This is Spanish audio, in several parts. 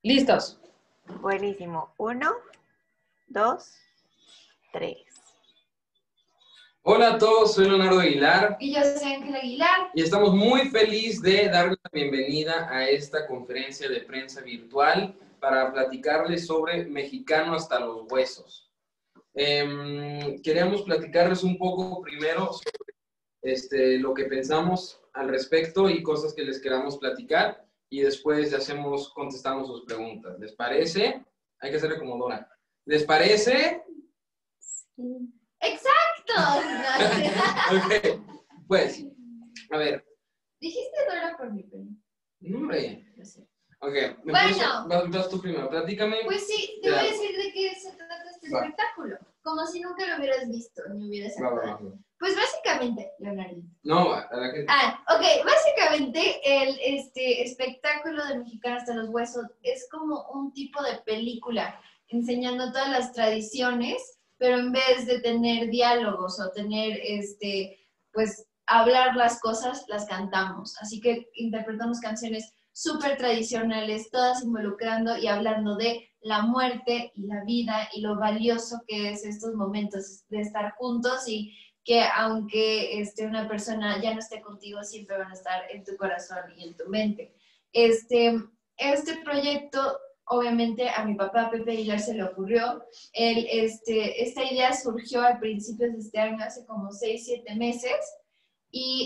¿Listos? Buenísimo. 1, 2, 3. Hola a todos, soy Leonardo Aguilar. Y yo soy Ángela Aguilar. Y estamos muy felices de darles la bienvenida a esta conferencia de prensa virtual para platicarles sobre Mexicano hasta los huesos. Queríamos platicarles un poco primero sobre lo que pensamos al respecto y cosas que les queramos platicar y después contestamos sus preguntas. ¿Les parece? Hay que hacerle como Dora. ¿Les parece? Sí. ¡Exacto! Ok, pues, a ver. Dijiste Dora por mi pelo. No, hombre. No sé. Ok, Bueno. vas tú primero, platícame. Pues sí, te voy a decir de qué se trata este espectáculo. Como si nunca lo hubieras visto, ni hubieras actuado. Pues básicamente, Leonardo. No, a la gente. Ok, básicamente el espectáculo de Mexicano hasta los huesos es como un tipo de película enseñando todas las tradiciones, pero en vez de tener diálogos o tener, pues, hablar las cosas, las cantamos. Así que interpretamos canciones súper tradicionales, todas involucrando y hablando de la muerte y la vida y lo valioso que es estos momentos de estar juntos y que aunque una persona ya no esté contigo, siempre van a estar en tu corazón y en tu mente. Este proyecto, obviamente, a mi papá Pepe Aguilar se le ocurrió. Esta idea surgió a principios de este año, hace como 6, 7 meses, y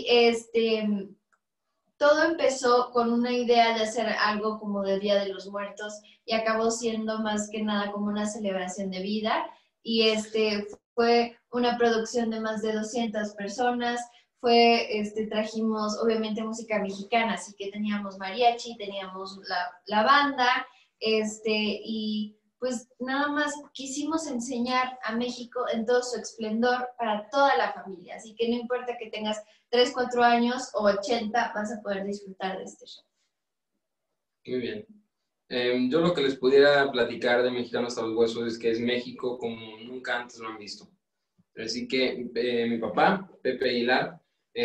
todo empezó con una idea de hacer algo como de Día de los Muertos y acabó siendo más que nada como una celebración de vida. Y fue una producción de más de 200 personas. Trajimos obviamente música mexicana, así que teníamos mariachi, teníamos la banda, y pues nada más quisimos enseñar a México en todo su esplendor para toda la familia. Así que no importa que tengas 3, 4 años o 80, vas a poder disfrutar de este show. Muy bien. Yo lo que les pudiera platicar de Mexicano hasta los huesos es que es México como nunca antes lo han visto. Así que mi papá, Pepe Aguilar,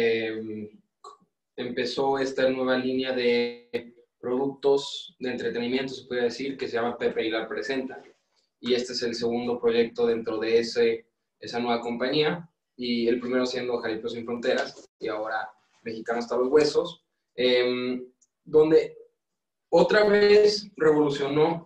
empezó esta nueva línea de productos de entretenimiento, se puede decir, que se llama Pepe Aguilar Presenta. Y este es el segundo proyecto dentro de esa nueva compañía. Y el primero siendo Jalisco Sin Fronteras y ahora Mexicano hasta los huesos, donde otra vez revolucionó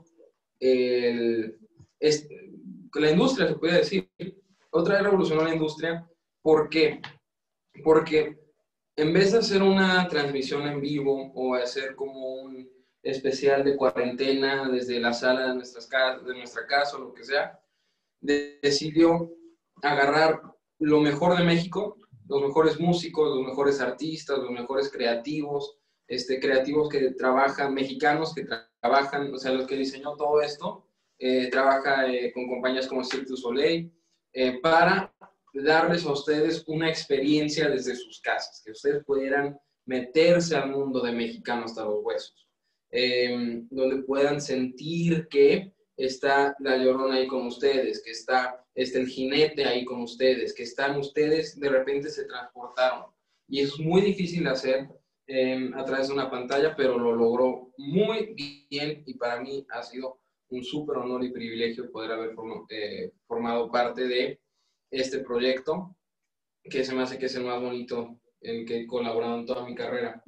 la industria, se puede decir. Otra vez revolucionó la industria. ¿Por qué? Porque en vez de hacer una transmisión en vivo o hacer como un especial de cuarentena desde la sala de nuestra casa o lo que sea, decidió agarrar lo mejor de México, los mejores músicos, los mejores artistas, los mejores creativos, creativos que trabajan, mexicanos que trabajan, o sea, los que diseñó todo esto, trabaja con compañías como Cirque du Soleil, para darles a ustedes una experiencia desde sus casas, que ustedes pudieran meterse al mundo de Mexicano hasta los huesos, donde puedan sentir que está la Llorona ahí con ustedes, que está el jinete ahí con ustedes, que están ustedes, de repente se transportaron. Y eso es muy difícil de hacer a través de una pantalla, pero lo logró muy bien y para mí ha sido un súper honor y privilegio poder haber formado parte de este proyecto, que se me hace que es el más bonito en el que he colaborado en toda mi carrera.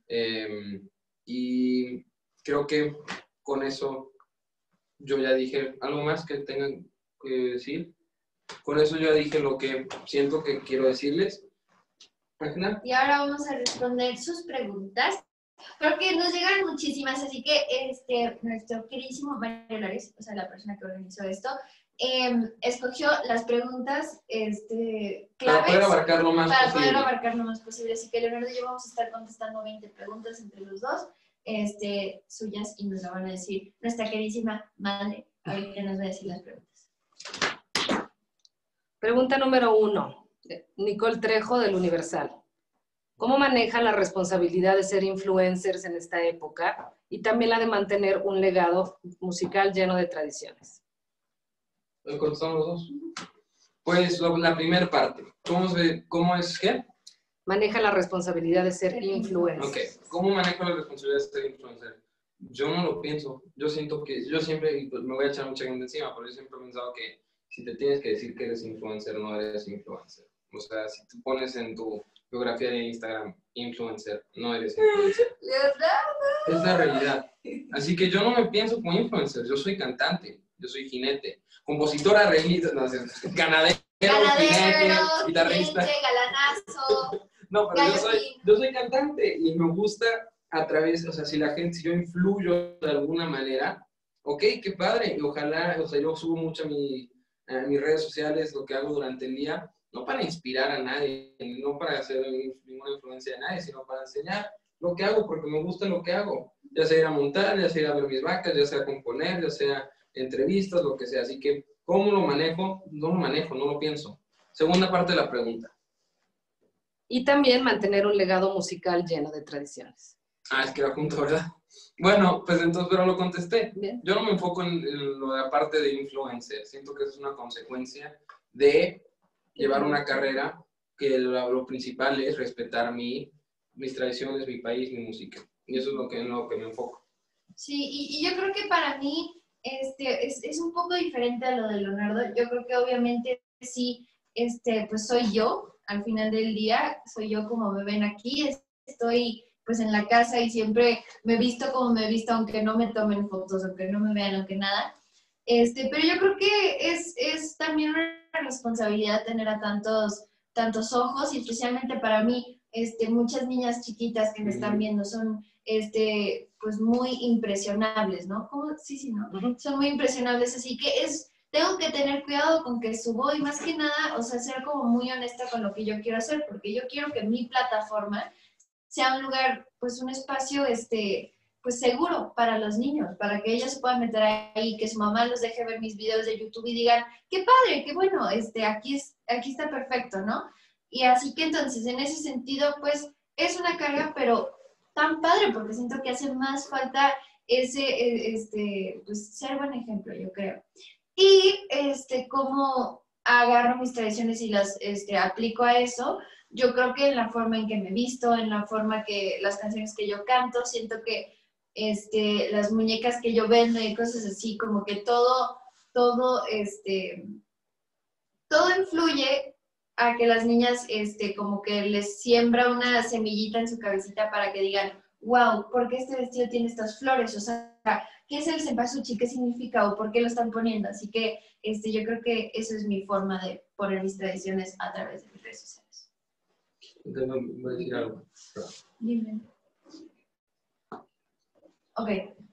Y creo que con eso yo ya dije algo más que tengan que decir. Con eso ya dije lo que siento que quiero decirles. Ángela. Y ahora vamos a responder sus preguntas, porque nos llegan muchísimas, así que nuestro queridísimo Mario Lores, o sea, la persona que organizó esto, escogió las preguntas claves para poder abarcar lo más posible. Así que Leonardo y yo vamos a estar contestando 20 preguntas entre los dos, suyas, y nos lo van a decir nuestra queridísima madre. Ahorita nos va a decir las preguntas. Pregunta número 1, Nicole Trejo del Universal. ¿Cómo manejan la responsabilidad de ser influencers en esta época y también la de mantener un legado musical lleno de tradiciones? ¿Contestamos los dos? Pues la primera parte. ¿Cómo es qué? Maneja la responsabilidad de ser influencer. Ok. ¿Cómo manejo la responsabilidad de ser influencer? Yo no lo pienso. Yo siento que, yo siempre, y pues me voy a echar mucha gente encima, pero yo siempre he pensado que si te tienes que decir que eres influencer, no eres influencer. O sea, si tú pones en tu biografía de Instagram, influencer, no eres influencer. Es la realidad. Así que yo no me pienso como influencer, yo soy cantante, yo soy jinete, compositor, arreglista, no sé, ganadero, jinete, guitarrista. Jinete, galanazo, No, pero gallotín. yo soy cantante y me gusta a través, o sea, si la gente, si yo influyo de alguna manera, ok, qué padre, y ojalá, o sea, yo subo mucho a mis redes sociales lo que hago durante el día, no para inspirar a nadie, no para hacer ninguna influencia de nadie, sino para enseñar lo que hago, porque me gusta lo que hago, ya sea ir a montar, ya sea ir a ver mis vacas, ya sea componer, ya sea entrevistas, lo que sea, así que, ¿cómo lo manejo? No lo manejo, no lo pienso. Segunda parte de la pregunta. Y también mantener un legado musical lleno de tradiciones. Ah, es que era junto, ¿verdad? Bueno, pues entonces, pero lo contesté. Bien. Yo no me enfoco en la parte de influencer. Siento que eso es una consecuencia de llevar una carrera que lo principal es respetar mis tradiciones, mi país, mi música. Y eso es en lo que me enfoco. Sí, y yo creo que para mí es un poco diferente a lo de Leonardo. Yo creo que obviamente sí, pues soy yo, al final del día, soy yo como me ven aquí, estoy pues en la casa y siempre me visto como me he visto, aunque no me tomen fotos, aunque no me vean, aunque nada. Pero yo creo que es también una responsabilidad tener a tantos ojos, y especialmente para mí, muchas niñas chiquitas que me están viendo son pues muy impresionables, ¿no? ¿Cómo? Sí, ¿no? Son muy impresionables, así que tengo que tener cuidado con que subo y más que nada, o sea, ser como muy honesta con lo que yo quiero hacer, porque yo quiero que mi plataforma sea un lugar, pues un espacio, pues seguro para los niños, para que ellos se puedan meter ahí, que su mamá los deje ver mis videos de YouTube y digan, qué padre, qué bueno, aquí está perfecto, ¿no? Y así que entonces, en ese sentido, pues es una carga, pero tan padre, porque siento que hace más falta pues ser buen ejemplo, yo creo. Y cómo agarro mis tradiciones y las aplico a eso. Yo creo que en la forma en que me visto, en la forma que las canciones que yo canto, siento que las muñecas que yo vendo y cosas así, como que todo influye a que las niñas como que les siembra una semillita en su cabecita para que digan, wow, ¿por qué este vestido tiene estas flores? O sea, ¿qué es el cempasúchil? ¿Qué significa? ¿O por qué lo están poniendo? Así que yo creo que esa es mi forma de poner mis tradiciones a través de mis redes sociales. Entonces, voy a decir algo. Dime. Ok.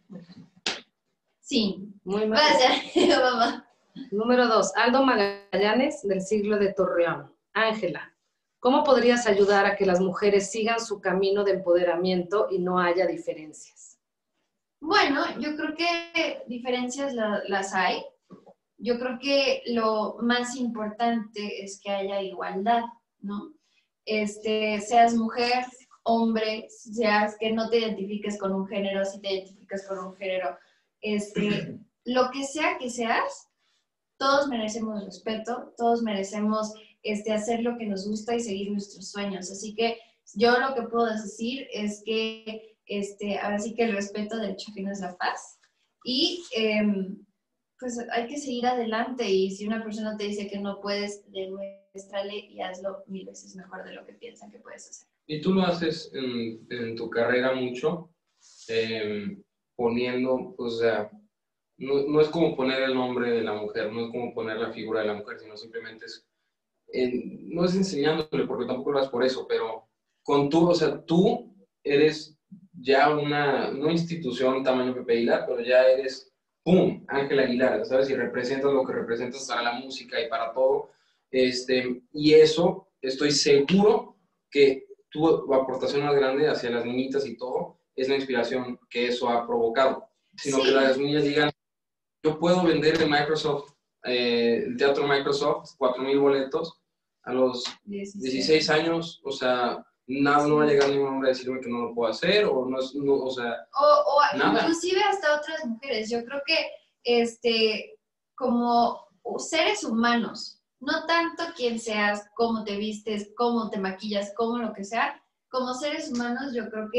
Sí. Muy mal. Gracias, mamá. Número 2. Aldo Magallanes, del siglo de Torreón. Ángela, ¿cómo podrías ayudar a que las mujeres sigan su camino de empoderamiento y no haya diferencias? Bueno, yo creo que diferencias las hay. Yo creo que lo más importante es que haya igualdad, ¿no? Seas mujer, hombre, seas que no te identifiques con un género, si te identificas con un género, lo que sea que seas, todos merecemos respeto, todos merecemos hacer lo que nos gusta y seguir nuestros sueños. Así que yo lo que puedo decir es que ahora sí que el respeto, de hecho, que no es la paz. Y pues hay que seguir adelante, y si una persona te dice que no puedes, demuéstrale y hazlo 1000 veces mejor de lo que piensan que puedes hacer. Y tú lo haces en tu carrera mucho, poniendo, o sea, no es como poner el nombre de la mujer, no es como poner la figura de la mujer, sino simplemente no es enseñándole, porque tampoco lo haces por eso, pero o sea, tú eres ya no institución tamaño Pepe Aguilar, pero ya eres, ¡pum!, Ángela Aguilar, ¿sabes? Y representas lo que representas para la música y para todo, y eso, estoy seguro que tu aportación más grande hacia las niñitas y todo, es la inspiración que eso ha provocado, sino Sí. que las niñas digan, yo puedo vender en Microsoft, el Teatro Microsoft, 4,000 boletos a los 16 años, o sea, no va a llegar ningún hombre a decirme que no lo puedo hacer, o o sea, nada. Inclusive hasta otras mujeres. Yo creo que como seres humanos, no tanto quién seas, cómo te vistes, cómo te maquillas, cómo lo que sea, como seres humanos yo creo que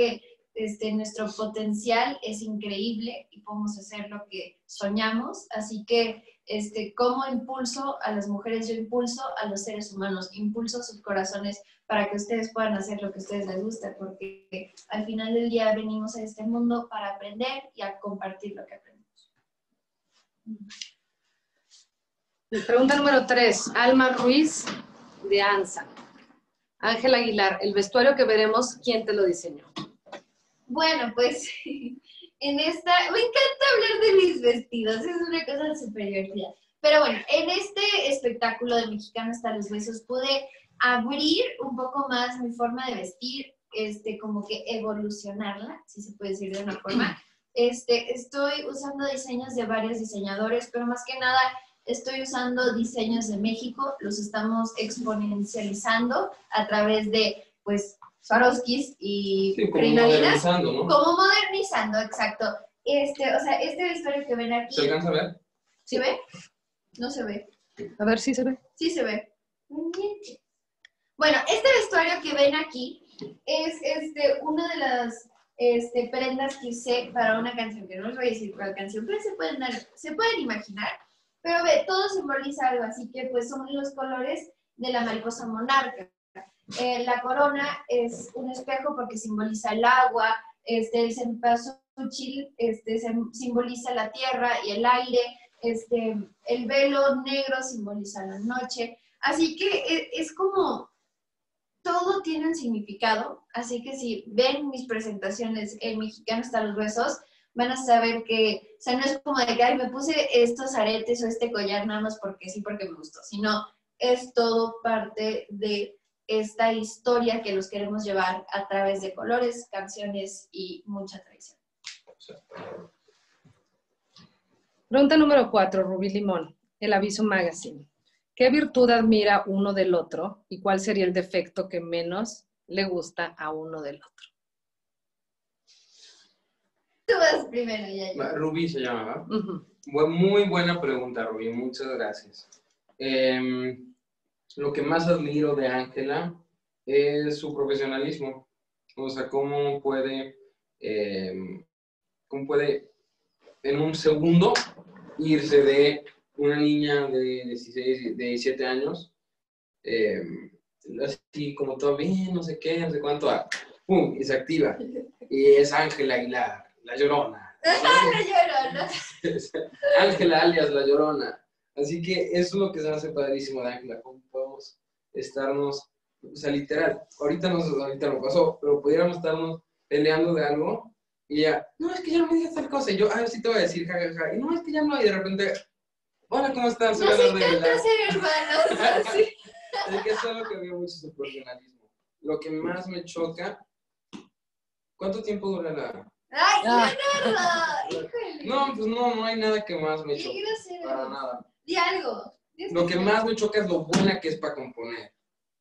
nuestro potencial es increíble y podemos hacer lo que soñamos. Así que, como impulso a las mujeres, yo impulso a los seres humanos, impulso sus corazones para que ustedes puedan hacer lo que a ustedes les gusta, porque al final del día venimos a este mundo para aprender y a compartir lo que aprendemos. Pregunta número 3, Alma Ruiz de ANSA. Ángela Aguilar, el vestuario que veremos, ¿quién te lo diseñó? Bueno, pues me encanta hablar de mis vestidos, es una cosa súper divertida. Pero bueno, en este espectáculo de Mexicano hasta los huesos pude abrir un poco más mi forma de vestir, como que evolucionarla, si se puede decir de una forma. Estoy usando diseños de varios diseñadores, pero más que nada estoy usando diseños de México, los estamos exponencializando a través de, pues, Swarovskis y crinolinas. ¿No? Como modernizando, exacto. Este vestuario que ven aquí. ¿Se alcanza a ver? ¿Se ve? No se ve. A ver si se ve. Sí se ve. Bueno, este vestuario que ven aquí es una de las prendas que usé para una canción, que no les voy a decir cuál canción, pero se pueden imaginar. Pero ve, todo simboliza algo, así que pues son los colores de la mariposa monarca. La corona es un espejo porque simboliza el agua, el cempasúchil simboliza la tierra y el aire, el velo negro simboliza la noche. Así que es como, todo tiene un significado, así que si ven mis presentaciones en Mexicano hasta los huesos, van a saber que, o sea, no es como de que, ay, me puse estos aretes o este collar nada más porque sí, porque me gustó, sino es todo parte de esta historia que los queremos llevar a través de colores, canciones y mucha tradición. Pregunta número 4, Rubí Limón, El Aviso Magazine. ¿Qué virtud admira uno del otro y cuál sería el defecto que menos le gusta a uno del otro? Tú vas primero, ya yo. Rubí se llama, ¿verdad? Uh-huh. Muy buena pregunta, Rubí. Muchas gracias. Lo que más admiro de Ángela es su profesionalismo. O sea, cómo puede en un segundo irse de una niña de 17 años, así como todo bien, no sé qué, no sé cuánto, ¡pum! Y se activa. Y es Ángela Aguilar, la Llorona. La Llorona. Ángela alias la Llorona. Así que eso es lo que se hace padrísimo de Ángela, cómo podemos estarnos, o sea, literal, ahorita no pasó, pero pudiéramos estarnos peleando de algo y ya, no, es que ya no me digas tal cosa, y yo, sí te voy a decir, jajaja, y no, es que ya no, y de repente, hola, ¿cómo estás? Nos encanta ser hermanos. Sí. Es que eso es lo que veo mucho su profesionalismo. Lo que más me choca, ¿cuánto tiempo dura la...? ¡Ay, Leonardo! ¡Híjole! No, pues no hay nada que más me Qué choque. grosero. Para nada. Di algo. Lo que más me choca es lo buena que es para componer.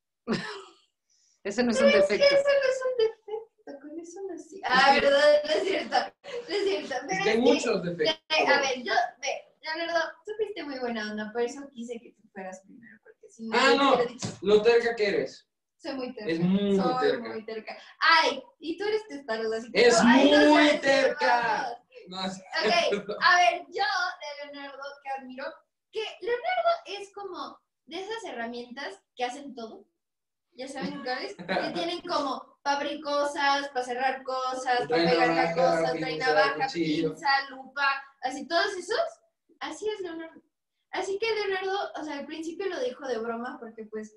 Ese no es un defecto. Es que eso no es un defecto, con eso no sí. ¿Verdad? No es cierto. No es cierto. Pero Es que hay muchos defectos. A ver, Leonardo, tú fuiste muy buena onda, por eso quise que tú fueras primero, porque si no, no, lo terca que eres. Soy muy terca. Es muy Soy terca. muy terca. Ay, y tú eres testaruda, así que... Es ay, no muy seas terca. No, Ok, a ver, yo de Leonardo, que admiro, que Leonardo es como de esas herramientas que hacen todo. Ya saben, ¿cuáles? Que tienen como para abrir cosas, para cerrar cosas, para pegar cosas, trae navaja, pinza, lupa, así, todos esos, así es Leonardo. Así que Leonardo, o sea, al principio lo dijo de broma porque pues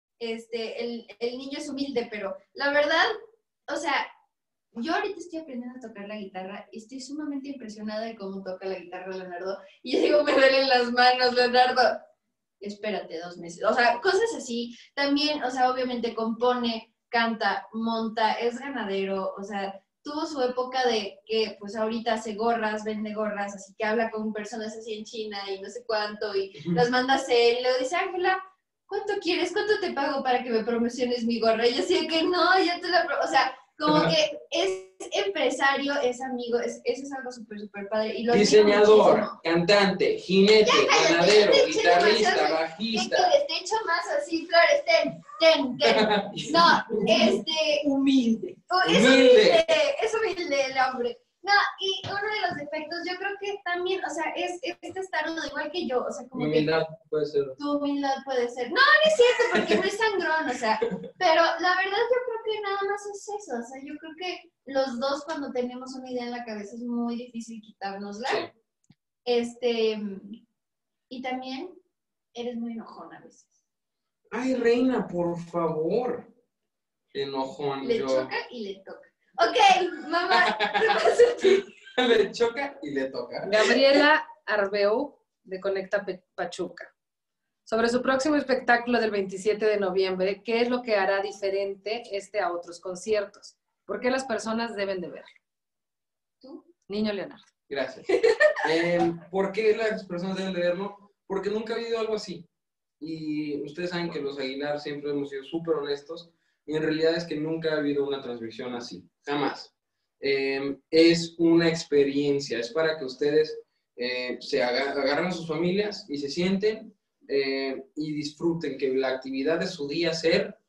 el niño es humilde, pero la verdad, o sea, yo ahorita estoy aprendiendo a tocar la guitarra y estoy sumamente impresionada de cómo toca la guitarra Leonardo. Y yo digo, me duelen las manos, Leonardo. Espérate 2 meses. O sea, cosas así. También, o sea, obviamente compone, canta, monta, es ganadero. O sea, tuvo su época de que, pues ahorita hace gorras, vende gorras, así que habla con personas así en China y no sé cuánto y las manda a hacer. Y luego dice, Ángela, ¿cuánto quieres? ¿Cuánto te pago para que me promociones mi gorra? Y yo decía que no, ya te la... O sea, como que es empresario, es amigo, eso es algo súper, súper padre. Y lo diseñador, cantante, jinete, ganadero, ya, guitarrista, bajista. ¿Qué quieres? Te echo más así, flores, ten. No, Humilde. Humilde. Es humilde el hombre. No, y uno de los defectos, yo creo que también, o sea, es testarudo, igual que yo, o sea, como Humildad puede ser. tu humildad puede ser. No, no es cierto, porque no es sangrón, o sea, pero la verdad yo creo que nada más es eso, o sea, yo creo que los dos cuando tenemos una idea en la cabeza es muy difícil quitárnosla. Sí. Y también eres muy enojón a veces. Ay, reina, por favor. Enojón. Le yo. choca y le toca. Ok, mamá, te pasa a ti. Le choca y le toca. Gabriela Arbeu, de Conecta Pachuca. Sobre su próximo espectáculo del 27 de noviembre, ¿qué es lo que hará diferente a otros conciertos? ¿Por qué las personas deben de verlo? ¿Tú? Niño Leonardo. Gracias. ¿Por qué las personas deben de verlo? Porque nunca ha habido algo así. Y ustedes saben que los Aguilar siempre hemos sido súper honestos. Y en realidad es que nunca ha habido una transmisión así. Jamás. Es una experiencia. Es para que ustedes se agarren a sus familias y se sienten y disfruten que la actividad de su día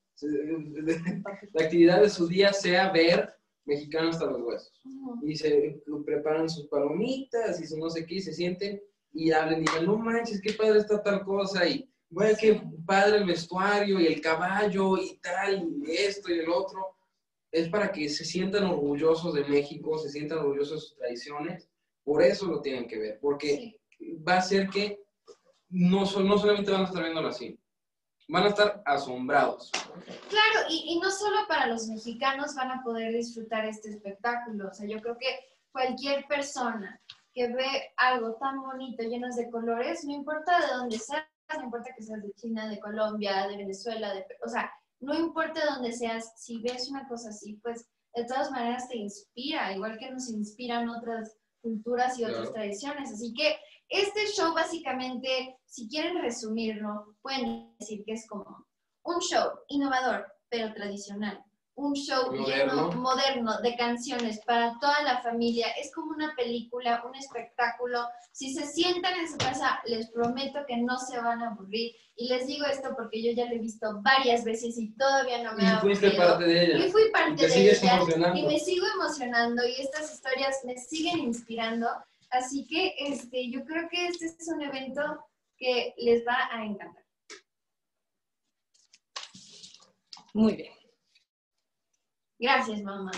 sea ver Mexicano hasta los huesos. Y se preparan sus palomitas y su no sé qué, y se sienten y hablen y digan, no manches, qué padre está tal cosa, y bueno, qué padre el vestuario y el caballo y tal, y esto y el otro. Es para que se sientan orgullosos de México, se sientan orgullosos de sus tradiciones. Por eso lo tienen que ver, porque va a ser que no solamente van a estar viéndolo así, van a estar asombrados. Claro, y no solo para los mexicanos van a poder disfrutar este espectáculo. O sea, yo creo que cualquier persona que ve algo tan bonito, lleno de colores, no importa de dónde seas, no importa que seas de China, de Colombia, de Venezuela, o sea, no importa de dónde seas, si ves una cosa así, pues de todas maneras te inspira, igual que nos inspiran otras culturas y otras tradiciones. Así que este show básicamente, si quieren resumirlo, pueden decir que es como un show innovador, pero tradicional. Un show moderno de canciones para toda la familia. Es como una película, un espectáculo. Si se sientan en su casa, les prometo que no se van a aburrir. Y les digo esto porque yo ya lo he visto varias veces y todavía no me ha aburrido. Y fuiste parte de ella. Y fui parte y te de sigues ella. Emocionando. Y me sigo emocionando y estas historias me siguen inspirando. Así que yo creo que este es un evento que les va a encantar. Muy bien. Gracias, mamá.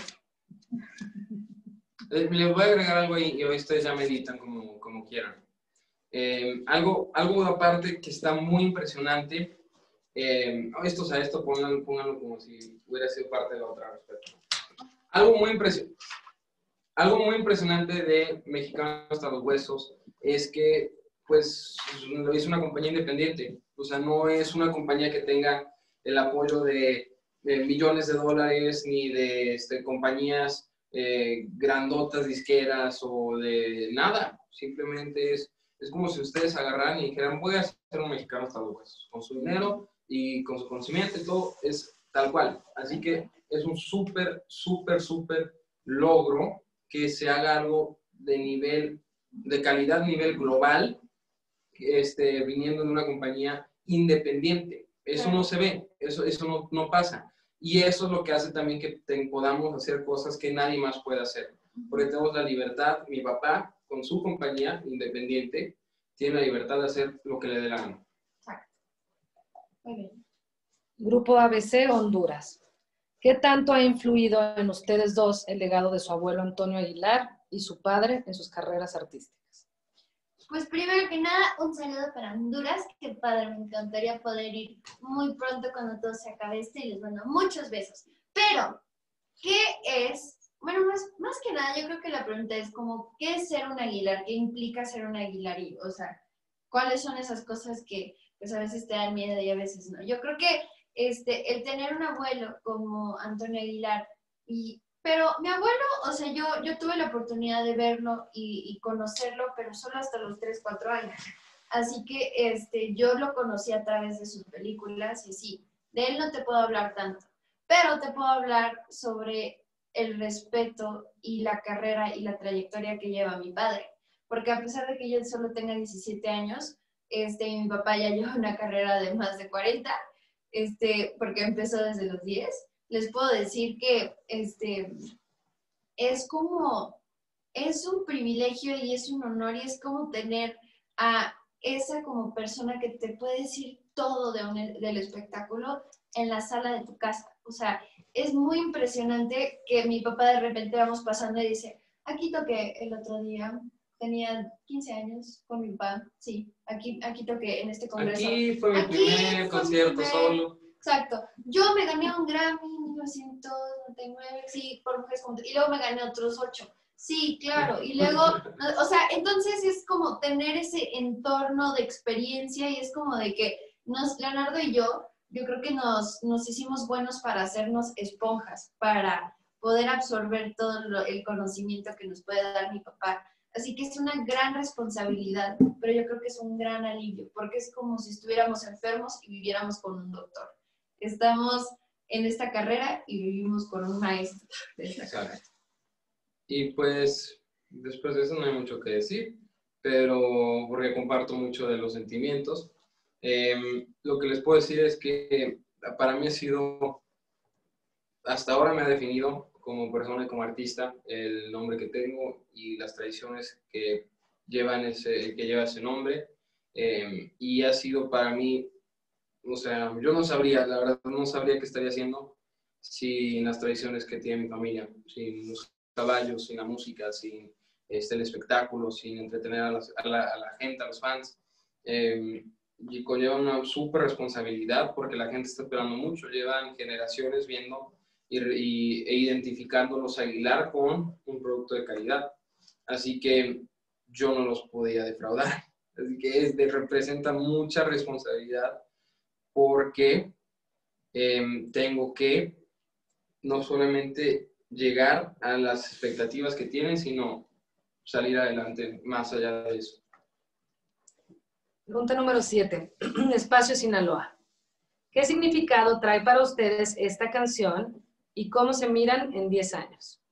Les voy a agregar algo y hoy ustedes ya meditan como quieran. Algo aparte que está muy impresionante. Esto pónganlo como si hubiera sido parte de la otra respeto. Algo muy impresionante de Mexicano hasta los huesos es que pues lo hizo una compañía independiente. O sea, no es una compañía que tenga el apoyo de millones de dólares ni de compañías grandotas, disqueras o de nada. Simplemente es como si ustedes agarraran y dijeran, voy a ser un Mexicano hasta los huesos. Con su dinero y con su conocimiento y todo es tal cual. Así que es un súper logro que se haga algo de calidad, nivel global, viniendo de una compañía independiente. Eso no se ve, eso no pasa. Y eso es lo que hace también que podamos hacer cosas que nadie más puede hacer. Porque tenemos la libertad, mi papá, con su compañía independiente, tiene la libertad de hacer lo que le dé la gana. Exacto. Muy bien. Grupo ABC Honduras. ¿Qué tanto ha influido en ustedes dos el legado de su abuelo Antonio Aguilar y su padre en sus carreras artísticas? Pues primero que nada, un saludo para Honduras. Qué padre, me encantaría poder ir muy pronto cuando todo se acabe y les mando muchos besos. Pero, ¿qué es? Bueno, más que nada, yo creo que la pregunta es como, ¿qué es ser un Aguilar? ¿Qué implica ser un Aguilar? O sea, ¿cuáles son esas cosas que pues a veces te dan miedo y a veces no? Yo creo que el tener un abuelo como Antonio Aguilar, pero mi abuelo, o sea, yo tuve la oportunidad de verlo y conocerlo, pero solo hasta los 3, 4 años. Así que yo lo conocí a través de sus películas y sí, de él no te puedo hablar tanto, pero te puedo hablar sobre el respeto y la carrera y la trayectoria que lleva mi padre. Porque a pesar de que yo solo tenga 17 años, mi papá ya lleva una carrera de más de 40, porque empezó desde los 10. les puedo decir que es un privilegio y es un honor y es como tener a esa como persona que te puede decir todo del espectáculo en la sala de tu casa. O sea, es muy impresionante que mi papá de repente vamos pasando y dice, aquí toqué el otro día, tenía 15 años con mi papá, sí, aquí toqué en este congreso. Aquí fue mi primer concierto solo. Exacto. Yo me gané un Grammy en 1999, sí, por Mujeres como... Y luego me gané otros 8. Sí, claro. Y luego, o sea, entonces es como tener ese entorno de experiencia y es como de que Leonardo y yo creo que nos hicimos buenos para hacernos esponjas, para poder absorber todo el conocimiento que nos puede dar mi papá. Así que es una gran responsabilidad, pero yo creo que es un gran alivio, porque es como si estuviéramos enfermos y viviéramos con un doctor. Estamos en esta carrera y vivimos con un maestro de esta carrera. Y pues, después de eso no hay mucho que decir, pero porque comparto mucho de los sentimientos. Lo que les puedo decir es que para mí ha sido, hasta ahora me ha definido como persona y como artista el nombre que tengo y las tradiciones que lleva ese nombre. Y ha sido para mí, o sea, yo no sabría, la verdad, no sabría qué estaría haciendo sin las tradiciones que tiene mi familia, sin los caballos, sin la música, sin el espectáculo, sin entretener a la gente, a los fans. Y conlleva una súper responsabilidad porque la gente está esperando mucho, llevan generaciones viendo e identificando los Aguilar con un producto de calidad. Así que yo no los podía defraudar. Así que representa mucha responsabilidad porque tengo que no solamente llegar a las expectativas que tienen, sino salir adelante más allá de eso. Pregunta número 7. Espacio Sinaloa. ¿Qué significado trae para ustedes esta canción y cómo se miran en 10 años?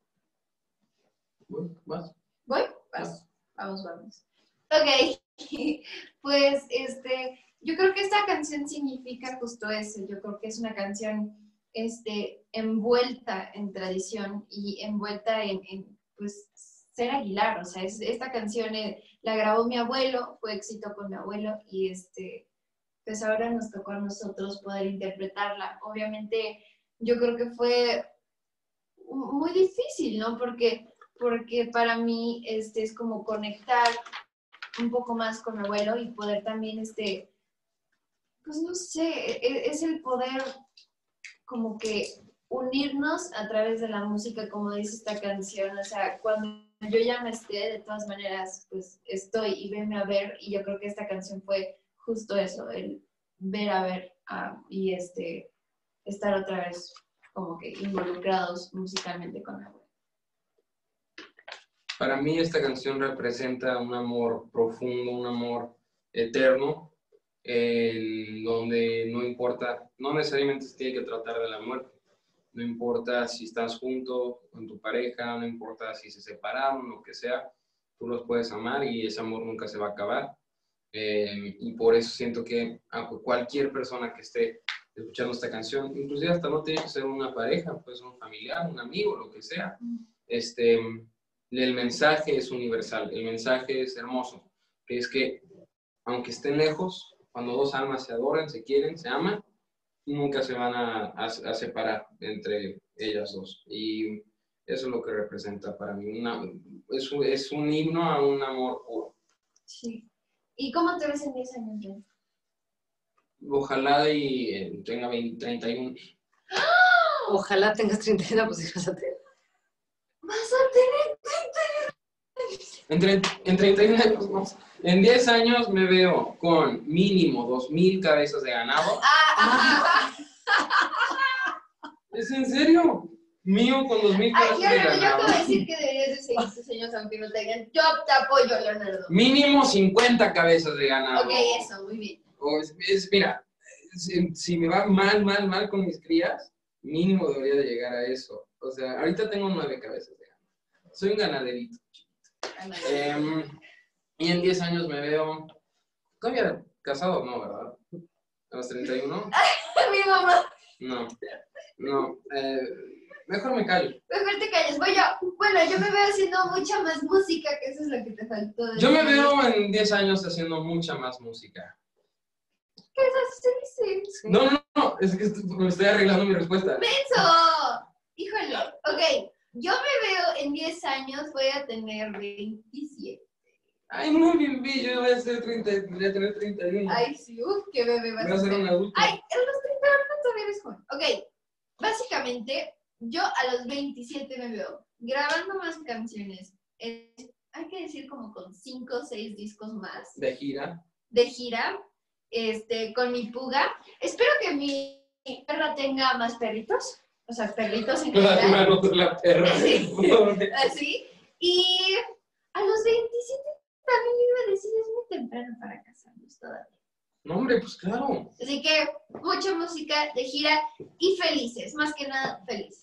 ¿Vas? ¿Voy? Vamos. Ok, pues yo creo que esta canción significa justo eso. Yo creo que es una canción envuelta en tradición y envuelta en pues, ser Aguilar. O sea, esta canción la grabó mi abuelo, fue éxito con mi abuelo y pues ahora nos tocó a nosotros poder interpretarla. Obviamente yo creo que fue muy difícil, ¿no? Porque para mí es como conectar un poco más con mi abuelo y poder también, pues no sé, es el poder como que unirnos a través de la música, como dice esta canción. O sea, cuando yo ya no esté, de todas maneras, pues estoy y venme a ver, y yo creo que esta canción fue justo eso, el ver a ver y estar otra vez como que involucrados musicalmente con la abuela. Para mí esta canción representa un amor profundo, un amor eterno, donde no importa, no necesariamente se tiene que tratar de la muerte, no importa si estás junto con tu pareja, no importa si se separaron, lo que sea, tú los puedes amar y ese amor nunca se va a acabar. Y por eso siento que a cualquier persona que esté escuchando esta canción, inclusive hasta no tiene que ser una pareja, pues un familiar, un amigo, lo que sea, el mensaje es universal, el mensaje es hermoso, que es que aunque estén lejos, cuando dos almas se adoran, se quieren, se aman, nunca se van a separar entre ellas dos. Y eso es lo que representa para mí. Es un himno a un amor puro. Sí. ¿Y cómo te ves en 10 años, Jen? Ojalá y tenga 31. Ojalá tengas 31, pues vas a tener. ¿Vas a tener 31? En 31 años, no. En 10 años me veo con mínimo 2,000 cabezas de ganado. ¿Es en serio? Mío con 2,000 cabezas de ganado. Yo acabo de decir que deberías de seguir tus sueños aunque no tengan. Yo te apoyo, Leonardo. Mínimo 50 cabezas de ganado. Ok, eso, muy bien. Mira, si me va mal con mis crías, mínimo debería de llegar a eso. O sea, ahorita tengo 9 cabezas de ganado. Soy un ganaderito. Y en 10 años me veo... ¿Todavía casado? No, ¿verdad? A los 31. Mi mamá. No, no. Mejor me callo. Mejor te calles. Voy yo. Bueno, yo me veo haciendo mucha más música, que eso es lo que te faltó. Yo me veo en 10 años haciendo mucha más música. ¿Qué es así? Sí. No, no, no, es que me estoy arreglando mi respuesta. ¡Menso! Híjole. Ok, yo me veo en 10 años, voy a tener 27. Ay, muy bien, yo voy a ser 30, voy a tener 31. Ay, sí, qué bebé vas Voy a ser un adulto. Ay, en los 30 años todavía eres joven. Ok, básicamente, yo a los 27 me veo grabando más canciones. Hay que decir como con 5 o 6 discos más De gira. de gira, con mi puga. Espero que mi perra tenga más perritos, o sea, perritos en Las general. manos de la perra. Sí. Así. Y a los 27 también iba a decir, es muy temprano para casarnos todavía. No, hombre, pues claro. Así que mucha música de gira y felices, más que nada felices.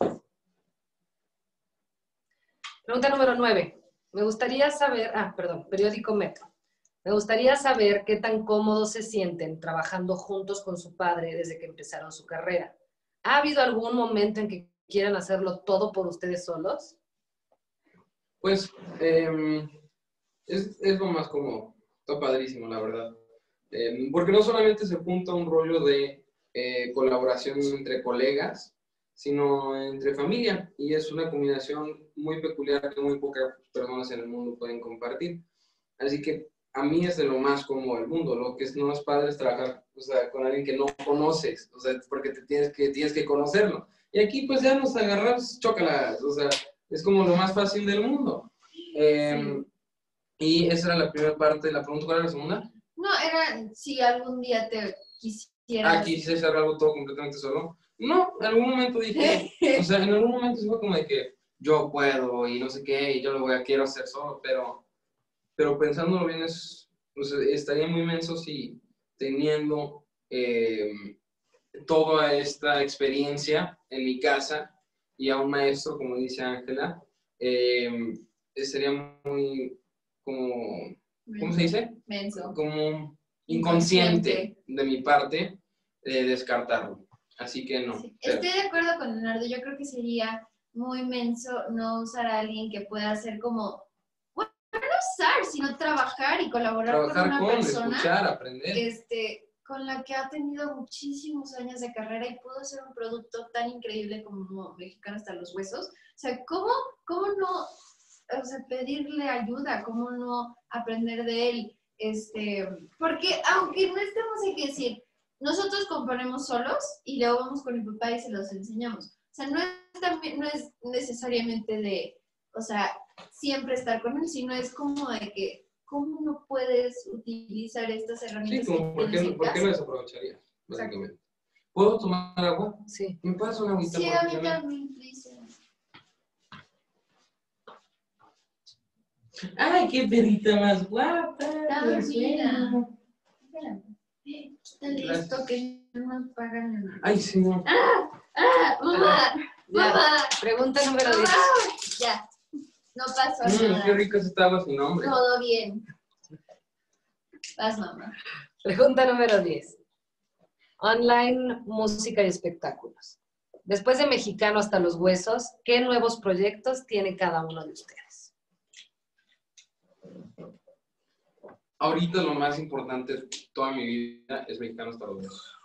Pregunta número 9. Me gustaría saber, periódico Metro. Me gustaría saber qué tan cómodos se sienten trabajando juntos con su padre desde que empezaron su carrera. ¿Ha habido algún momento en que quieran hacerlo todo por ustedes solos? Pues es lo más cómodo. Está padrísimo, la verdad. Porque no solamente se junta un rollo de colaboración entre colegas, sino entre familia. Y es una combinación muy peculiar que muy pocas personas en el mundo pueden compartir. Así que a mí es de lo más cómodo del mundo. Lo que no es padre es trabajar, o sea, con alguien que no conoces, o sea, porque tienes que conocerlo. Y aquí pues ya nos agarramos chócalas, o sea, es como lo más fácil del mundo. Sí. Y esa era la primera parte de la pregunta. ¿Cuál era la segunda? No, era si algún día te quisieras... Quise hacer algo todo completamente solo. No, en algún momento dije, o sea, en algún momento fue como de que yo puedo y no sé qué, y yo quiero hacer solo, pero pensándolo bien, o sea, estaría muy inmenso si teniendo toda esta experiencia en mi casa y a un maestro, como dice Ángela, sería muy como, ¿cómo se dice? Menso. Como inconsciente de mi parte descartarlo. Así que no. Sí. Estoy de acuerdo con Leonardo. Yo creo que sería muy menso no usar a alguien que pueda hacer como, bueno, no usar, sino trabajar y colaborar con una persona. Escuchar, aprender. Con la que ha tenido muchísimos años de carrera y pudo hacer un producto tan increíble como Mexicano hasta los huesos. O sea, ¿cómo no, o sea, pedirle ayuda? ¿Cómo no aprender de él? Porque aunque no estemos, hay que decir, nosotros componemos solos y luego vamos con mi papá y se los enseñamos. O sea, no es necesariamente de, o sea, siempre estar con él, sino es como de que, ¿cómo no puedes utilizar estas herramientas? Sí, como, ¿por qué no desaprovecharías? Básicamente. ¿Puedo tomar agua? Sí. ¿Me pasas una agüita? Sí, a mí también, please. ¡Ay, qué perrita más guapa! Mira. Quítale esto que no pagan nada. ¡Ay, sí, no! ¡Mamá! ¡Mamá! Pregunta número 10. Ya. No pasó nada. ¡Qué rico es esta agua sin nombre! Todo bien. Vas, mamá. Pregunta número 10. Online, música y espectáculos. Después de Mexicano hasta los huesos, ¿qué nuevos proyectos tiene cada uno de ustedes? Ahorita lo más importante de toda mi vida es Mexicano hasta los huesos.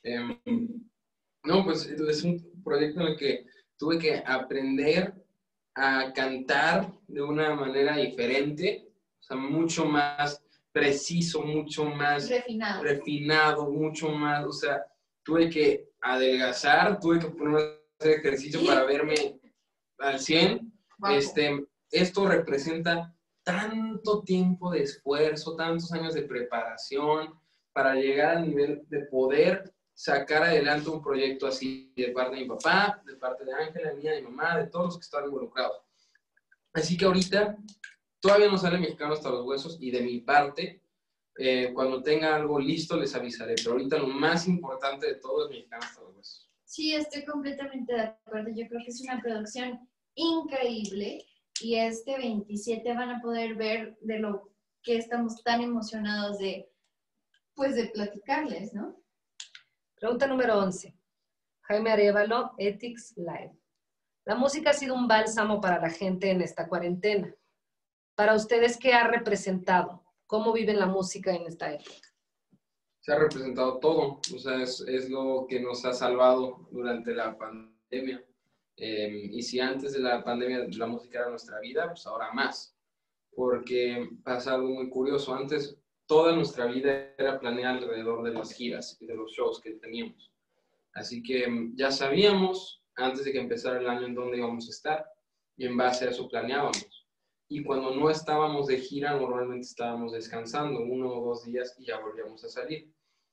No, pues es un proyecto en el que tuve que aprender a cantar de una manera diferente, o sea, mucho más preciso, mucho más refinado, mucho más, o sea, tuve que adelgazar, tuve que ponerme a hacer ejercicio para verme al 100. Esto representa tanto tiempo de esfuerzo, tantos años de preparación para llegar al nivel de poder sacar adelante un proyecto así de parte de mi papá, de parte de Ángela, mía, de mi mamá, de todos los que están involucrados. Así que ahorita todavía no sale Mexicano hasta los huesos y de mi parte, cuando tenga algo listo les avisaré, pero ahorita lo más importante de todo es Mexicano hasta los huesos. Sí, estoy completamente de acuerdo. Yo creo que es una producción increíble y 27 van a poder ver de lo que estamos tan emocionados de platicarles, ¿no? Pregunta número 11. Jaime Arévalo, Ethics Live. La música ha sido un bálsamo para la gente en esta cuarentena. Para ustedes, ¿qué ha representado? ¿Cómo viven la música en esta época? Se ha representado todo, o sea, es lo que nos ha salvado durante la pandemia. Y si antes de la pandemia la música era nuestra vida, pues ahora más. Porque pasa algo muy curioso. Antes toda nuestra vida era planear alrededor de las giras y de los shows que teníamos. Así que ya sabíamos antes de que empezara el año en dónde íbamos a estar y en base a eso planeábamos. Y cuando no estábamos de gira, normalmente estábamos descansando 1 o 2 días y ya volvíamos a salir.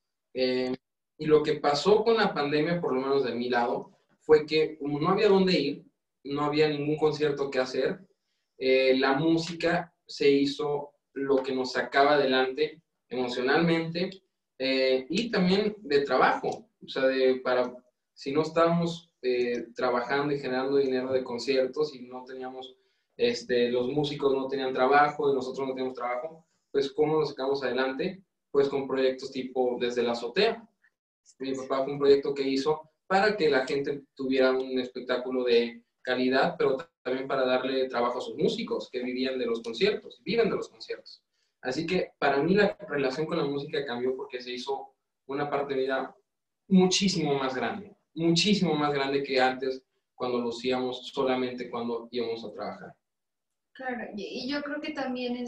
Y lo que pasó con la pandemia, por lo menos de mi lado, fue que como no había dónde ir, no había ningún concierto que hacer, la música se hizo lo que nos sacaba adelante emocionalmente y también de trabajo. O sea, si no estábamos trabajando y generando dinero de conciertos y no teníamos, los músicos no tenían trabajo y nosotros no teníamos trabajo, pues ¿cómo nos sacamos adelante? Pues con proyectos tipo Desde la Azotea. Mi papá fue un proyecto que hizo para que la gente tuviera un espectáculo de calidad, pero también para darle trabajo a sus músicos que vivían de los conciertos, viven de los conciertos. Así que para mí la relación con la música cambió porque se hizo una parte de vida muchísimo más grande que antes cuando lo hacíamos solamente cuando íbamos a trabajar. Claro, y yo creo que también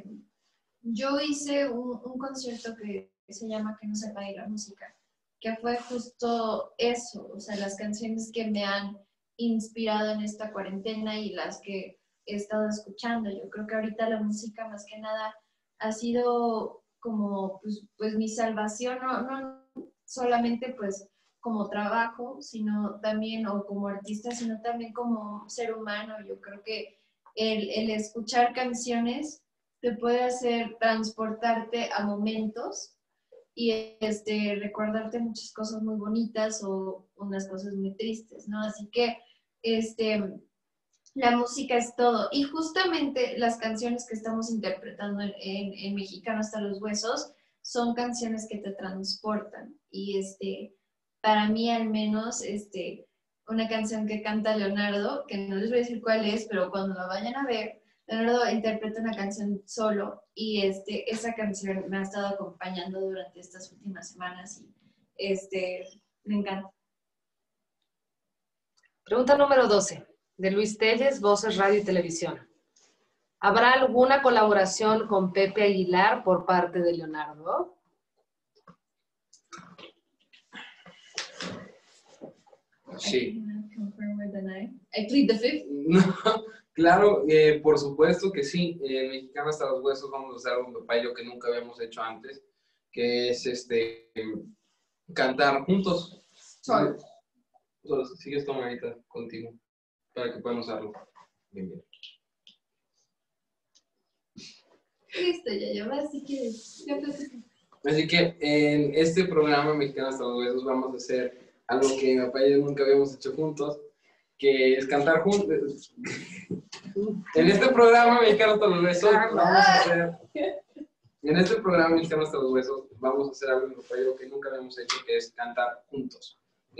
yo hice un concierto que se llama Que no se apague la música, que fue justo eso, o sea, las canciones que me han inspirado en esta cuarentena y las que he estado escuchando. Yo creo que ahorita la música más que nada ha sido como pues mi salvación, no solamente pues como trabajo, sino también, o como artista, sino también como ser humano. Yo creo que el escuchar canciones te puede hacer transportarte a momentos y recordarte muchas cosas muy bonitas o unas cosas muy tristes, ¿no? Así que la música es todo. Y justamente las canciones que estamos interpretando en Mexicano hasta los huesos son canciones que te transportan. Y para mí al menos, una canción que canta Leonardo, que no les voy a decir cuál es, pero cuando la vayan a ver, Leonardo interpreta una canción solo y esa canción me ha estado acompañando durante estas últimas semanas y me encanta. Pregunta número 12, de Luis Telles, Voces Radio y Televisión. ¿Habrá alguna colaboración con Pepe Aguilar por parte de Leonardo? Sí. I plead the fifth. No, claro, por supuesto que sí. En Mexicano hasta los huesos vamos a hacer algo, mi papá y yo, que nunca habíamos hecho antes, que es cantar juntos. Solo. Sigues tomando ahorita contigo para que puedan usarlo. Bien, bien. Listo, ya va, así que ya platicé. Así que en este programa Mexicano hasta los huesos vamos a hacer algo que mi papá y yo nunca habíamos hecho juntos, que es cantar juntos. En este programa Mexicano hasta los huesos vamos a hacer... En este programa Mexicano hasta los huesos vamos a hacer algo mi papá y yo que nunca habíamos hecho, que es cantar juntos.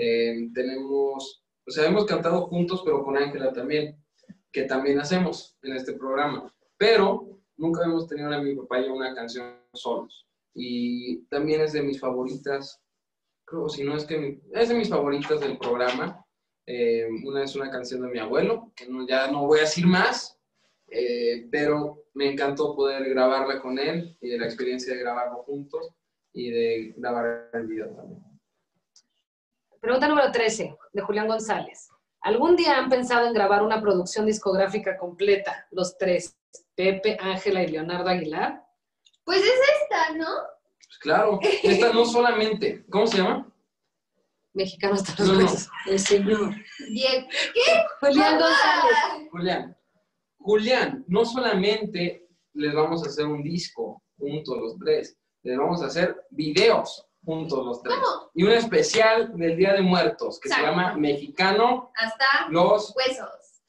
Hemos cantado juntos, pero con Ángela también, que también hacemos en este programa. Pero nunca hemos tenido mi papá y yo una canción solos. Y también es de mis favoritas, creo, si no es que es de mis favoritas del programa. Una es una canción de mi abuelo, que ya no voy a decir más, pero me encantó poder grabarla con él y de la experiencia de grabarlo juntos y de grabar el video también. Pregunta número 13, de Julián González. ¿Algún día han pensado en grabar una producción discográfica completa, los tres, Pepe, Ángela y Leonardo Aguilar? Pues es esta, ¿no? Pues claro, esta no solamente, ¿cómo se llama? Mexicano hasta los huesos. El señor. Diego. ¿Qué? Julián ¡Papá! González. Julián, no solamente les vamos a hacer un disco juntos los tres, les vamos a hacer videos juntos los tres. ¿Cómo? Y un especial del Día de Muertos que Exacto. se llama Mexicano Hasta los huesos.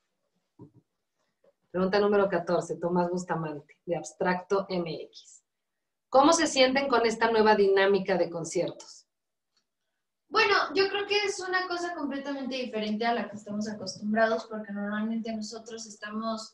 Pregunta número 14, Tomás Bustamante, de Abstracto MX. ¿Cómo se sienten con esta nueva dinámica de conciertos? Bueno, yo creo que es una cosa completamente diferente a la que estamos acostumbrados, porque normalmente nosotros estamos,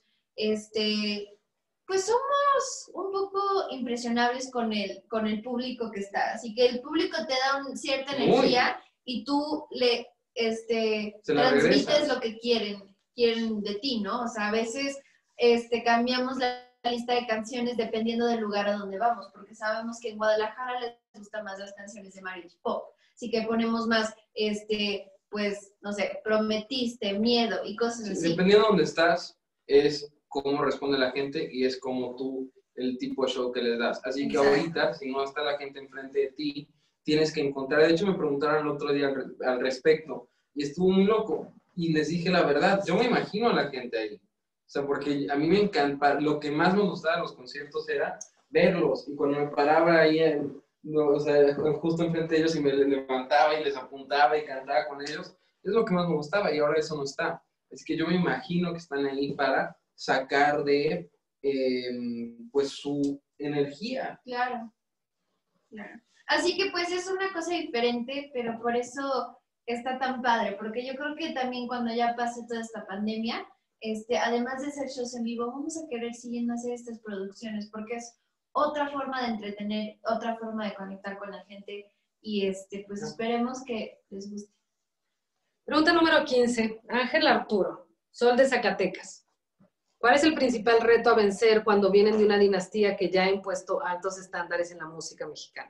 pues somos un poco impresionables con el público que está. Así que el público te da cierta energía y tú le transmites lo que quieren de ti, ¿no? O sea, a veces cambiamos la lista de canciones dependiendo del lugar a donde vamos, porque sabemos que en Guadalajara les gustan más las canciones de mariachi pop. Así que ponemos más, pues, no sé, Prometiste, Miedo y cosas así. Dependiendo de dónde estás, es cómo responde la gente y es como tú, el tipo de show que les das. Así que ahorita, si no está la gente enfrente de ti, tienes que encontrar. De hecho, me preguntaron el otro día al respecto y estuvo muy loco. Y les dije la verdad, yo me imagino a la gente ahí. O sea, porque a mí me encanta, lo que más me gustaba de los conciertos era verlos. Y cuando me paraba ahí, o sea, justo enfrente de ellos y me levantaba y les apuntaba y cantaba con ellos, es lo que más me gustaba y ahora eso no está. Es que yo me imagino que están ahí para sacar de, pues, su energía. Claro, claro. Así que pues es una cosa diferente, pero por eso está tan padre, porque yo creo que también cuando ya pase toda esta pandemia, además de hacer shows en vivo, vamos a querer siguiendo hacer estas producciones, porque es otra forma de entretener, otra forma de conectar con la gente y pues esperemos que les guste. Pregunta número 15. Ángel Arturo, Sol de Zacatecas. ¿Cuál es el principal reto a vencer cuando vienen de una dinastía que ya ha impuesto altos estándares en la música mexicana?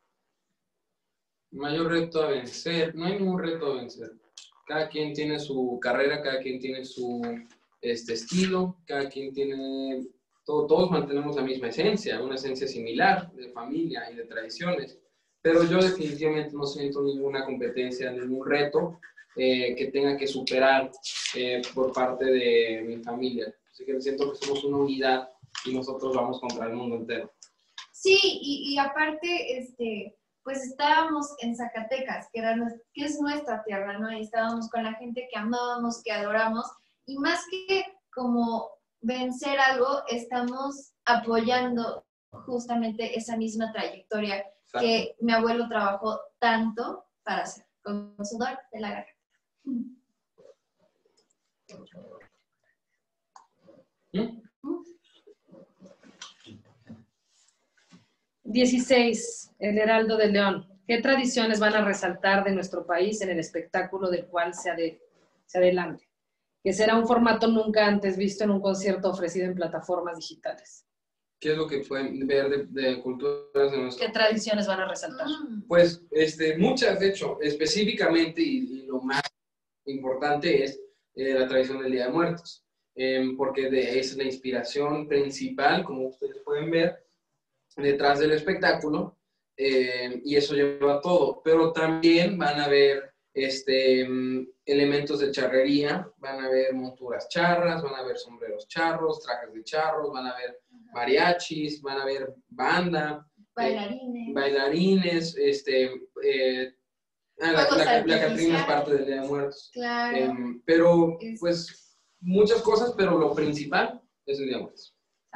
Mayor reto a vencer, no hay ningún reto a vencer. Cada quien tiene su carrera, cada quien tiene su estilo, cada quien tiene, todos mantenemos la misma esencia, una esencia similar de familia y de tradiciones, pero yo definitivamente no siento ninguna competencia, ningún reto que tenga que superar por parte de mi familia. Así que siento que somos una unidad y nosotros vamos contra el mundo entero. Sí, y aparte, pues estábamos en Zacatecas, que es nuestra tierra, ¿no? Y estábamos con la gente que amábamos, que adoramos, y más que como vencer algo, estamos apoyando justamente esa misma trayectoria. Exacto. Que mi abuelo trabajó tanto para hacer, con sudor de la garganta. 16. El Heraldo de León. ¿Qué tradiciones van a resaltar de nuestro país en el espectáculo del cual se adelante? Que será un formato nunca antes visto en un concierto ofrecido en plataformas digitales. ¿Qué es lo que pueden ver de culturas de nuestro país? ¿Qué tradiciones van a resaltar? Pues muchas, de hecho, específicamente, y lo más importante es la tradición del Día de Muertos, porque es la inspiración principal, como ustedes pueden ver, detrás del espectáculo, y eso lleva todo. Pero también van a haber elementos de charrería, van a haber monturas charras, van a haber sombreros charros, trajes de charros, van a haber mariachis, van a haber banda, bailarines, la Catrina es parte del Día de Muertos. Claro. Pero, pues, muchas cosas, pero lo principal es el Día de Muertos.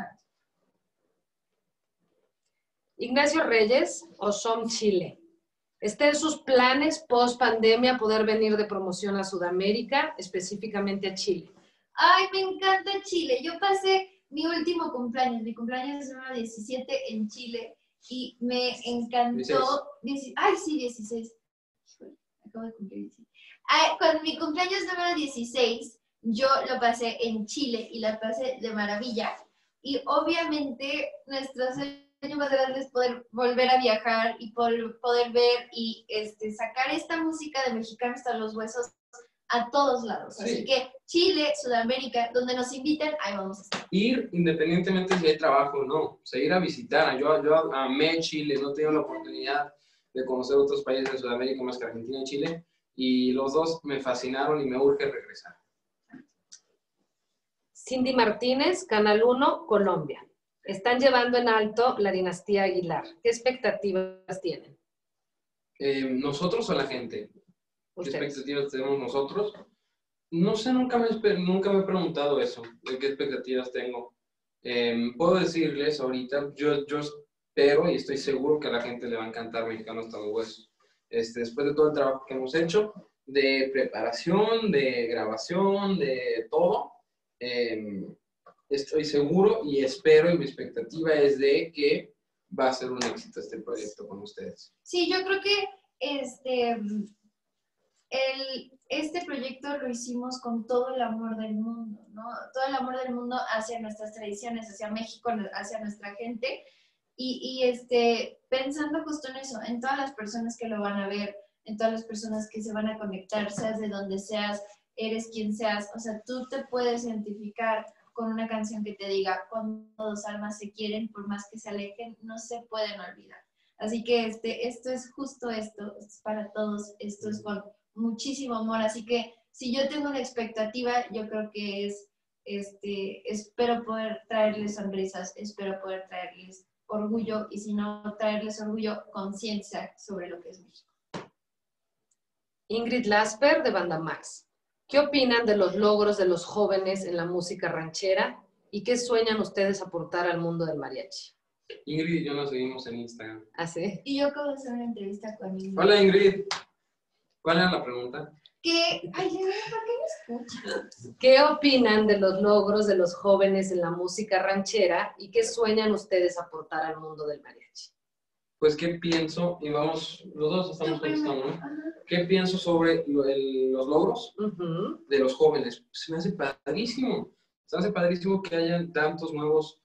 Ignacio Reyes, Osom Chile. ¿Está en sus planes post pandemia poder venir de promoción a Sudamérica, específicamente a Chile? Ay, me encanta Chile. Yo pasé mi último cumpleaños, mi cumpleaños es número 17 en Chile y me encantó. 16. Ay, sí, 16. Acabo de cumplir 16. Con mi cumpleaños número 16, yo lo pasé en Chile y la pasé de maravilla. Y obviamente nuestro sueño más grande es poder volver a viajar y poder ver y sacar esta música de Mexicano hasta los huesos a todos lados. Sí. Así que Chile, Sudamérica, donde nos inviten, ahí vamos a estar. Ir independientemente si hay trabajo o no, o sea, ir a visitar. Yo amé Chile, no he tenido la oportunidad de conocer otros países de Sudamérica más que Argentina y Chile, y los dos me fascinaron y me urge regresar. Cindy Martínez, Canal 1, Colombia. Están llevando en alto la dinastía Aguilar. ¿Qué expectativas tienen? ¿Nosotros o la gente? ¿Ustedes? ¿Qué expectativas tenemos nosotros? No sé, nunca me he preguntado eso, de qué expectativas tengo. Puedo decirles ahorita, yo espero y estoy seguro que a la gente le va a encantar Mexicano hasta los huesos. después de todo el trabajo que hemos hecho, de preparación, de grabación, de todo, estoy seguro y espero, y mi expectativa es de que va a ser un éxito este proyecto con ustedes. Sí, yo creo que este proyecto lo hicimos con todo el amor del mundo, ¿no? Todo el amor del mundo hacia nuestras tradiciones, hacia México, hacia nuestra gente, y pensando justo en eso, en todas las personas que lo van a ver, en todas las personas que se van a conectar, seas de donde seas, eres quien seas, o sea, tú te puedes identificar con una canción que te diga, cuando dos almas se quieren, por más que se alejen, no se pueden olvidar. Así que esto es justo esto es para todos, esto es con muchísimo amor, así que si yo tengo una expectativa, yo creo que es, espero poder traerles sonrisas, espero poder traerles orgullo, y si no traerles orgullo, conciencia sobre lo que es México. Ingrid Lasper, de Banda Max. ¿Qué opinan de los logros de los jóvenes en la música ranchera y qué sueñan ustedes aportar al mundo del mariachi? Ingrid y yo nos seguimos en Instagram. ¿Ah, sí? Y yo acabo de hacer una entrevista con Ingrid. Hola, Ingrid. ¿Cuál era la pregunta? Ay, ¿por qué me escuchas? ¿Qué opinan de los logros de los jóvenes en la música ranchera y qué sueñan ustedes aportar al mundo del mariachi? Pues, ¿qué pienso? Y vamos, los dos estamos contestando, ¿no? ¿Qué pienso sobre los logros de los jóvenes? Se me hace padrísimo. Se me hace padrísimo que hayan tantos nuevos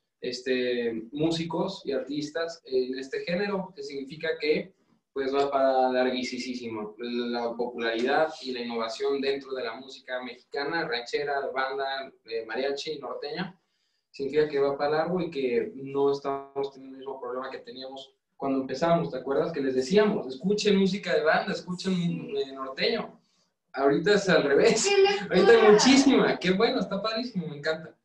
músicos y artistas en este género, que significa que pues va para larguísimo. La popularidad y la innovación dentro de la música mexicana, ranchera, banda, mariachi, norteña, significa que va para largo y que no estamos teniendo el mismo problema que teníamos cuando empezamos. ¿Te acuerdas que les decíamos, escuchen música de banda, escuchen norteño? Ahorita es al revés. Ahorita hay muchísima. Qué bueno, está padrísimo, me encanta.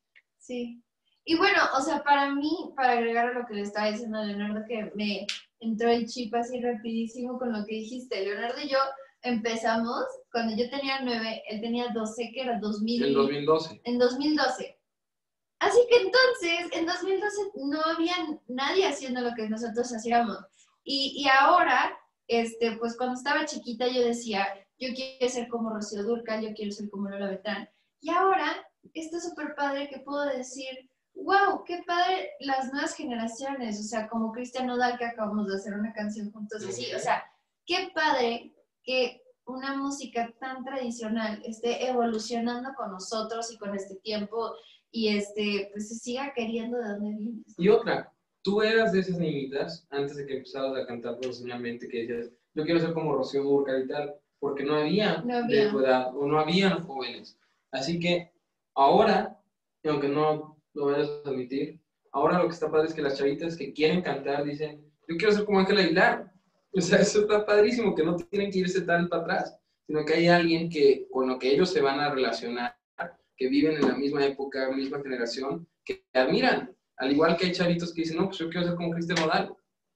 Sí. Y bueno, o sea, para mí, para agregar a lo que le estaba diciendo a Leonardo, que me entró el chip así rapidísimo con lo que dijiste. Leonardo y yo empezamos cuando yo tenía 9, él tenía 12, que era 2000. En 2012. En 2012. Así que entonces, en 2012 no había nadie haciendo lo que nosotros hacíamos. Y ahora, pues cuando estaba chiquita yo decía, yo quiero ser como Rocío Dúrcal, yo quiero ser como Lola Beltrán. Y ahora, está súper padre que puedo decir, wow, qué padre las nuevas generaciones, o sea, como Cristian Nodal, que acabamos de hacer una canción juntos así, o sea, qué padre que una música tan tradicional esté evolucionando con nosotros y con este tiempo, y pues se siga queriendo de dónde vienes. Y otra, tú eras de esas niñitas, antes de que empezaras a cantar profesionalmente, que decías, yo quiero ser como Rocío Dúrcal y tal, porque no había de tu edad, o no habían jóvenes. Así que ahora, y aunque no lo vayas a admitir, ahora lo que está padre es que las chavitas que quieren cantar dicen, yo quiero ser como Ángela Aguilar. O sea, eso está padrísimo, que no tienen que irse tan para atrás, sino que hay alguien que con lo que ellos se van a relacionar, que viven en la misma época, misma generación, que admiran. Al igual que hay chavitos que dicen, no, pues yo quiero ser como Cristian Nodal.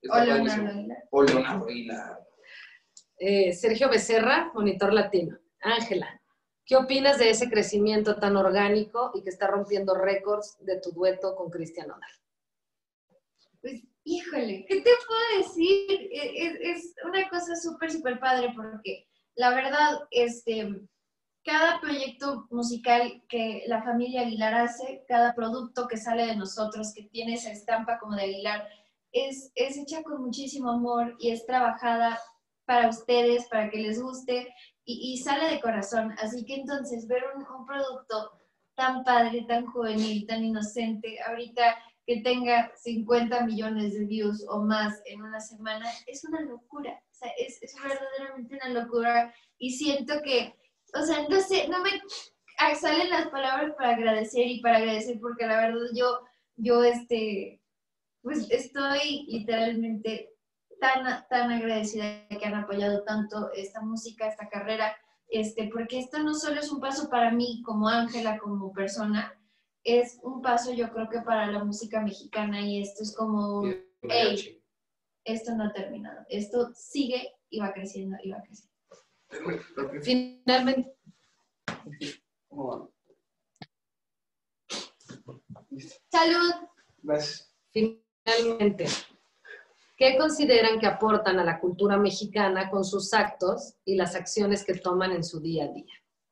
O Leonardo Aguilar. Sergio Becerra, Monitor Latino. Ángela, ¿qué opinas de ese crecimiento tan orgánico y que está rompiendo récords de tu dueto con Cristian Nodal? Pues, híjole, ¿qué te puedo decir? Es una cosa súper, súper padre, porque la verdad, cada proyecto musical que la familia Aguilar hace, cada producto que sale de nosotros, que tiene esa estampa como de Aguilar, es hecha con muchísimo amor y es trabajada para ustedes, para que les guste, y sale de corazón. Así que entonces ver un producto tan padre, tan juvenil, tan inocente, ahorita que tenga 50 millones de views o más en una semana, es una locura. O sea, es verdaderamente una locura, y siento que, o sea, no sé, no me salen las palabras para agradecer, porque la verdad yo pues estoy literalmente tan agradecida que han apoyado tanto esta música, esta carrera, porque esto no solo es un paso para mí como Ángela, como persona, es un paso yo creo que para la música mexicana, y esto es como, hey, esto no ha terminado, esto sigue y va creciendo y va creciendo. Finalmente. ¡Salud! Gracias. Finalmente, ¿Qué consideran que aportan a la cultura mexicana con sus actos y las acciones que toman en su día a día?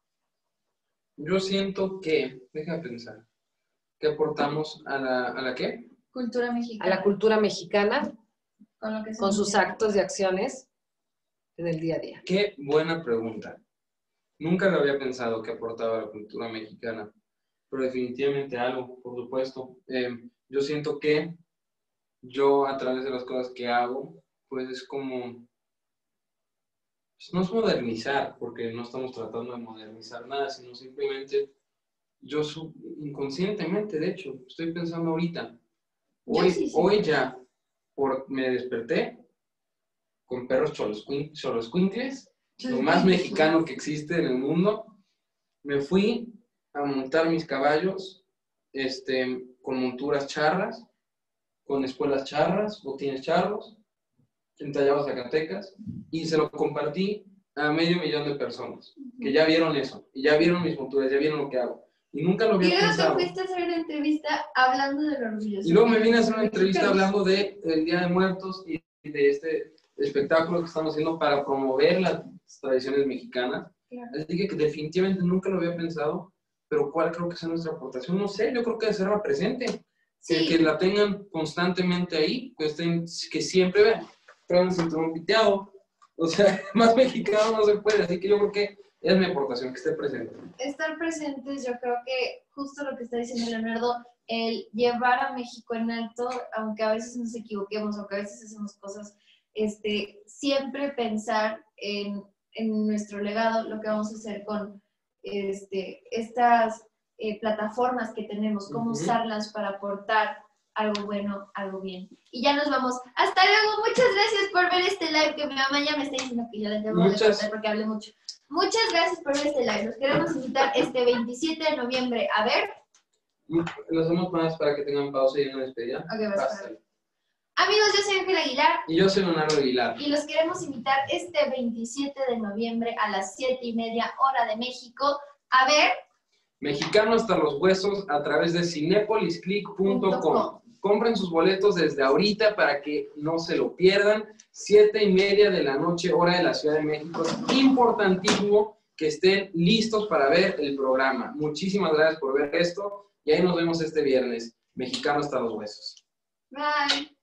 Yo siento que, déjame pensar, ¿qué aportamos a la qué? Cultura A mexicana. la cultura mexicana Con lo que se con sus menciona. actos y acciones en el día a día. Qué buena pregunta. Nunca lo había pensado que aportaba a la cultura mexicana, pero definitivamente algo, por supuesto. Yo siento que yo, a través de las cosas que hago, pues es como, pues no es modernizar, porque no estamos tratando de modernizar nada, sino simplemente yo inconscientemente, de hecho, estoy pensando ahorita, Sí. hoy ya, me desperté con perros choloscuincles, lo más mexicano que existe en el mundo. Me fui a montar mis caballos con monturas charras, con espuelas charras, botines charros, entallados Zacatecas, y se lo compartí a 500,000 de personas que ya vieron eso, y ya vieron mis monturas, ya vieron lo que hago. Y nunca lo Y había luego te pensado. fuiste a hacer una entrevista hablando del orgullo. Y luego me vine a hacer una entrevista hablando del Día de Muertos y de este espectáculo que estamos haciendo para promover las tradiciones mexicanas. Claro. Así que definitivamente nunca lo había pensado, pero ¿cuál creo que sea nuestra aportación? No sé, yo creo que debe ser la presente. Sí. Que la tengan constantemente ahí, que siempre vean, traigan el cinturón piteado. O sea, más mexicano no se puede, así que yo creo que es mi aportación, que esté presente. Estar presentes, yo creo que justo lo que está diciendo Leonardo, el llevar a México en alto, aunque a veces nos equivoquemos, aunque a veces hacemos cosas, siempre pensar en nuestro legado, lo que vamos a hacer con estas plataformas que tenemos, cómo usarlas para aportar algo bueno, algo bien. Y ya nos vamos. Hasta luego. Muchas gracias por ver este live, que mi mamá ya me está diciendo que ya les debo de cortar porque hablé mucho. Muchas gracias por ver este live. Los queremos invitar este 27 de noviembre a ver. Lo hacemos más para que tengan pausa y una despedida. Ok, vas a ver. Amigos, yo soy Ángel Aguilar. Y yo soy Leonardo Aguilar. Y los queremos invitar este 27 de noviembre a las 7:30 hora de México a ver Mexicano hasta los huesos a través de cinepolisclick.com. Compren sus boletos desde ahorita para que no se lo pierdan. 7:30 de la noche, hora de la Ciudad de México. Es importantísimo que estén listos para ver el programa. Muchísimas gracias por ver esto y ahí nos vemos este viernes. Mexicano hasta los huesos. Bye.